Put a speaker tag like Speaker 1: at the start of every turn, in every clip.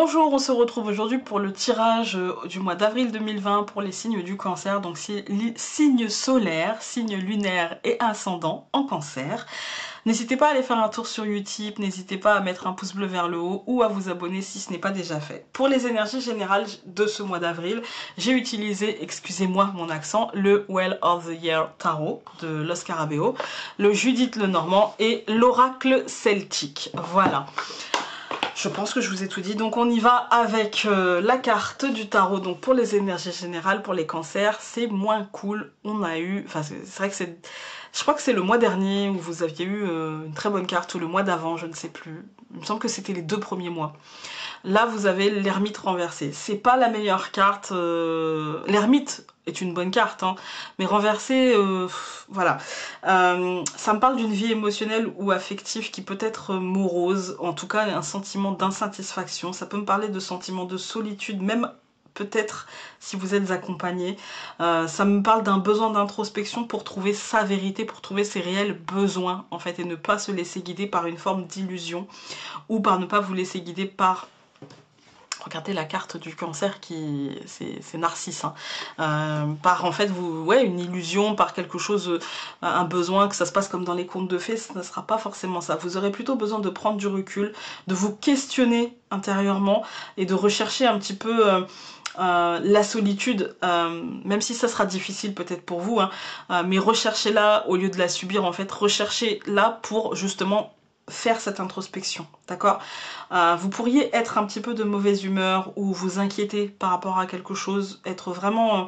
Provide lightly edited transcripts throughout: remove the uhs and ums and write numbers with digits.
Speaker 1: Bonjour, on se retrouve aujourd'hui pour le tirage du mois d'avril 2020 pour les signes du cancer, donc signes solaires, signes lunaires et ascendants en cancer. N'hésitez pas à aller faire un tour sur YouTube, n'hésitez pas à mettre un pouce bleu vers le haut ou à vous abonner si ce n'est pas déjà fait. Pour les énergies générales de ce mois d'avril, j'ai utilisé, excusez-moi mon accent, le Well of the Year Tarot de Los Scarabeo, le Judith Lenormand et l'oracle celtique. Voilà. Je pense que je vous ai tout dit, donc on y va avec la carte du tarot. Donc pour les énergies générales, pour les cancers, c'est moins cool. On a eu, enfin c'est vrai que c'est, je crois que c'est le mois dernier où vous aviez eu une très bonne carte, ou le mois d'avant, je ne sais plus. Il me semble que c'était les 2 premiers mois. Là vous avez l'ermite renversé. C'est pas la meilleure carte, l'ermite est une bonne carte, hein, mais renversé, voilà. Ça me parle d'une vie émotionnelle ou affective qui peut être morose, en tout cas un sentiment d'insatisfaction. Ça peut me parler de sentiments de solitude, même peut-être si vous êtes accompagné. Ça me parle d'un besoin d'introspection pour trouver sa vérité, pour trouver ses réels besoins en fait, et ne pas se laisser guider par une forme d'illusion, ou par ne pas vous laisser guider par... Regardez la carte du cancer, qui c'est Narcisse, hein. Par en fait une illusion, par quelque chose, un besoin, que ça se passe comme dans les contes de fées, ce ne sera pas forcément ça. Vous aurez plutôt besoin de prendre du recul, de vous questionner intérieurement et de rechercher un petit peu la solitude, même si ça sera difficile peut-être pour vous, hein, mais recherchez-la au lieu de la subir. En fait, recherchez-la pour justement faire cette introspection, d'accord. Vous pourriez être un petit peu de mauvaise humeur ou vous inquiéter par rapport à quelque chose, être vraiment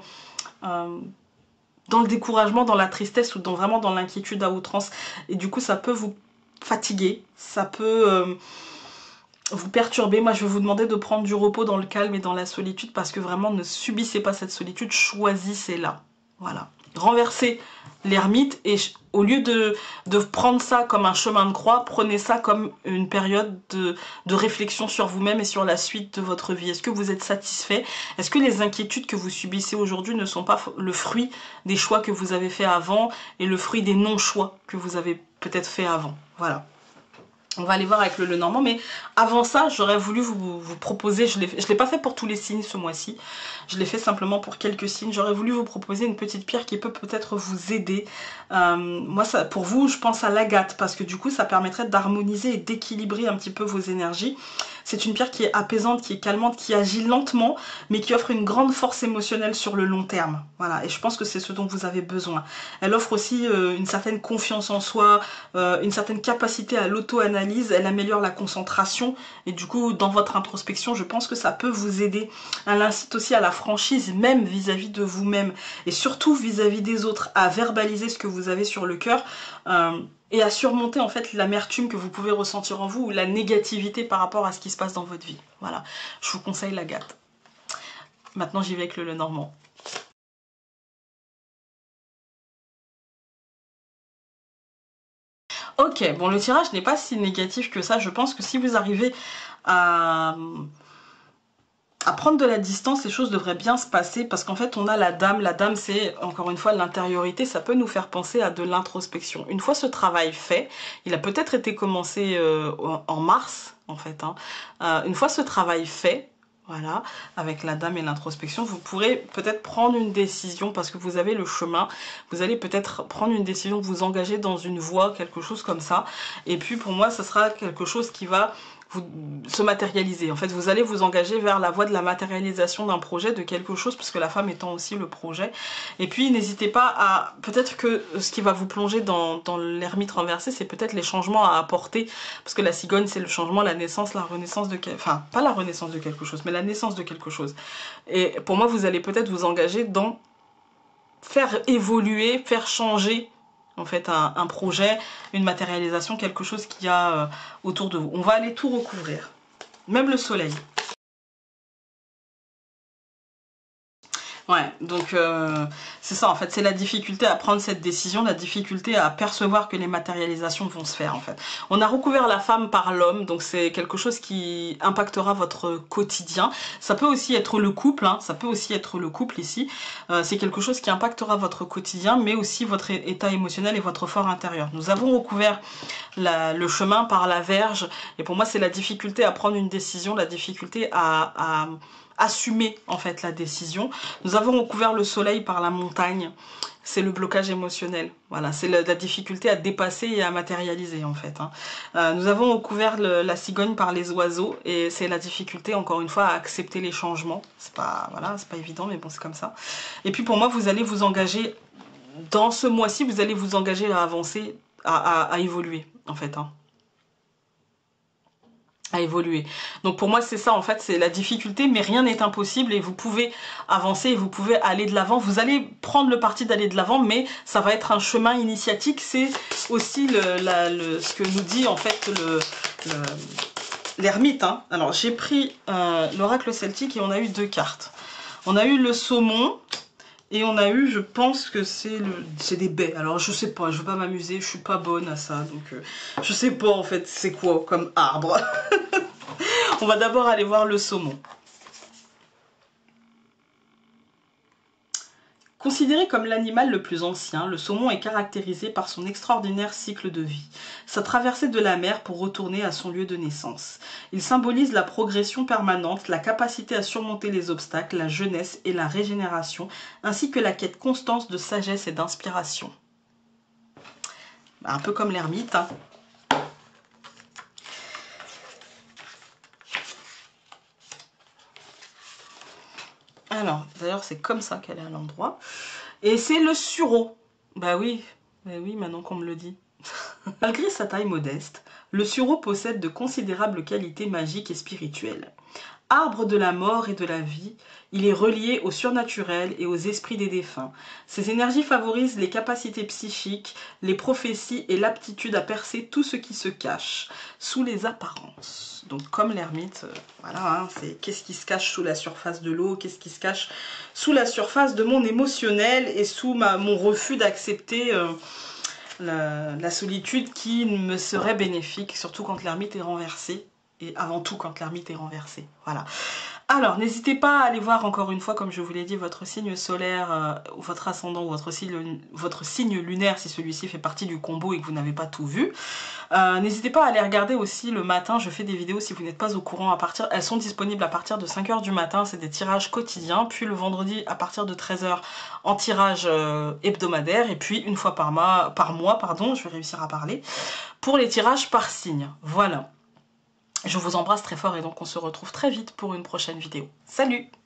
Speaker 1: dans le découragement, dans la tristesse, ou vraiment dans l'inquiétude à outrance, et du coup ça peut vous fatiguer, ça peut vous perturber. Moi je vais vous demander de prendre du repos dans le calme et dans la solitude, parce que vraiment ne subissez pas cette solitude, choisissez-la. Voilà. Renversez l'ermite, et au lieu de prendre ça comme un chemin de croix, prenez ça comme une période de réflexion sur vous-même et sur la suite de votre vie. Est-ce que vous êtes satisfait? Est-ce que les inquiétudes que vous subissez aujourd'hui ne sont pas le fruit des choix que vous avez fait avant, et le fruit des non-choix que vous avez peut-être fait avant? Voilà. On va aller voir avec le Lenormand, mais avant ça, j'aurais voulu vous proposer, je l'ai pas fait pour tous les signes ce mois-ci, je l'ai fait simplement pour quelques signes. J'aurais voulu vous proposer une petite pierre qui peut peut-être vous aider. Moi, ça, pour vous, je pense à l'agate, parce que du coup, ça permettrait d'harmoniser et d'équilibrer un petit peu vos énergies. C'est une pierre qui est apaisante, qui est calmante, qui agit lentement, mais qui offre une grande force émotionnelle sur le long terme. Voilà, et je pense que c'est ce dont vous avez besoin. Elle offre aussi une certaine confiance en soi, une certaine capacité à l'auto-analyse, elle améliore la concentration, et du coup, dans votre introspection, je pense que ça peut vous aider. Elle incite aussi à la franchise, même vis-à-vis de vous-même, et surtout vis-à-vis des autres, à verbaliser ce que vous avez sur le cœur, et à surmonter en fait l'amertume que vous pouvez ressentir en vous, ou la négativité par rapport à ce qui se passe dans votre vie. Voilà, je vous conseille l'agate. Maintenant j'y vais avec le Lenormand. Ok, bon, le tirage n'est pas si négatif que ça. Je pense que si vous arrivez à prendre de la distance, les choses devraient bien se passer, parce qu'en fait on a la dame. La dame, c'est encore une fois l'intériorité, ça peut nous faire penser à de l'introspection. Une fois ce travail fait, il a peut-être été commencé en mars en fait, hein. Une fois ce travail fait, voilà, avec la dame et l'introspection, vous pourrez peut-être prendre une décision, parce que vous avez le chemin, vous allez peut-être prendre une décision, vous engager dans une voie, quelque chose comme ça, et puis pour moi ce sera quelque chose qui va se matérialiser. En fait, vous allez vous engager vers la voie de la matérialisation d'un projet, de quelque chose, puisque la femme étant aussi le projet. Et puis n'hésitez pas à, peut-être que ce qui va vous plonger dans l'ermite renversé, c'est peut-être les changements à apporter, parce que la cigogne, c'est le changement, la naissance, la renaissance de enfin pas la renaissance de quelque chose, mais la naissance de quelque chose. Et pour moi, vous allez peut-être vous engager dans faire évoluer, faire changer en fait un projet, une matérialisation, quelque chose qu'il y a autour de vous. On va aller tout recouvrir, même le soleil. Ouais, donc c'est ça en fait, c'est la difficulté à prendre cette décision, la difficulté à percevoir que les matérialisations vont se faire en fait. On a recouvert la femme par l'homme, donc c'est quelque chose qui impactera votre quotidien. Ça peut aussi être le couple, hein, ça peut aussi être le couple ici. C'est quelque chose qui impactera votre quotidien, mais aussi votre état émotionnel et votre fort intérieur. Nous avons recouvert le chemin par la Vierge, et pour moi c'est la difficulté à prendre une décision, la difficulté à assumer en fait la décision. Nous avons recouvert le soleil par la montagne, c'est le blocage émotionnel, voilà, c'est la difficulté à dépasser et à matérialiser en fait, hein. Nous avons recouvert la cigogne par les oiseaux, et c'est la difficulté encore une fois à accepter les changements. C'est pas, voilà, c'est pas évident, mais bon, c'est comme ça. Et puis pour moi, vous allez vous engager dans ce mois-ci, vous allez vous engager à avancer, à évoluer en fait, hein, à évoluer. Donc pour moi c'est ça en fait, c'est la difficulté, mais rien n'est impossible et vous pouvez avancer et vous pouvez aller de l'avant. Vous allez prendre le parti d'aller de l'avant, mais ça va être un chemin initiatique. C'est aussi ce que nous dit en fait l'ermite, hein. Alors j'ai pris l'oracle celtique et on a eu deux cartes. On a eu le saumon et on a eu, je pense que c'est des baies. Alors je sais pas, je veux pas m'amuser, je suis pas bonne à ça, donc je sais pas en fait c'est quoi comme arbre. On va d'abord aller voir le saumon. Considéré comme l'animal le plus ancien, le saumon est caractérisé par son extraordinaire cycle de vie, sa traversée de la mer pour retourner à son lieu de naissance. Il symbolise la progression permanente, la capacité à surmonter les obstacles, la jeunesse et la régénération, ainsi que la quête constante de sagesse et d'inspiration. Un peu comme l'ermite, hein. Alors, d'ailleurs, c'est comme ça qu'elle est à l'endroit. Et c'est le sureau. Bah oui, maintenant qu'on me le dit. Malgré sa taille modeste, le sureau possède de considérables qualités magiques et spirituelles. Arbre de la mort et de la vie, il est relié au surnaturel et aux esprits des défunts. Ses énergies favorisent les capacités psychiques, les prophéties et l'aptitude à percer tout ce qui se cache sous les apparences. Donc comme l'ermite, voilà, hein, c'est qu'est-ce qui se cache sous la surface de l'eau, qu'est-ce qui se cache sous la surface de mon émotionnel et sous mon refus d'accepter la solitude qui me serait bénéfique, surtout quand l'ermite est renversé. Et avant tout quand l'ermite est renversé. Voilà. Alors, n'hésitez pas à aller voir encore une fois, comme je vous l'ai dit, votre signe solaire, ou votre ascendant, ou votre signe lunaire, si celui-ci fait partie du combo et que vous n'avez pas tout vu. N'hésitez pas à aller regarder aussi le matin, je fais des vidéos si vous n'êtes pas au courant, elles sont disponibles à partir de 5 h du matin, c'est des tirages quotidiens, puis le vendredi à partir de 13 h en tirage hebdomadaire, et puis une fois par mois, je vais réussir à parler, pour les tirages par signe. Voilà. Je vous embrasse très fort et donc on se retrouve très vite pour une prochaine vidéo. Salut!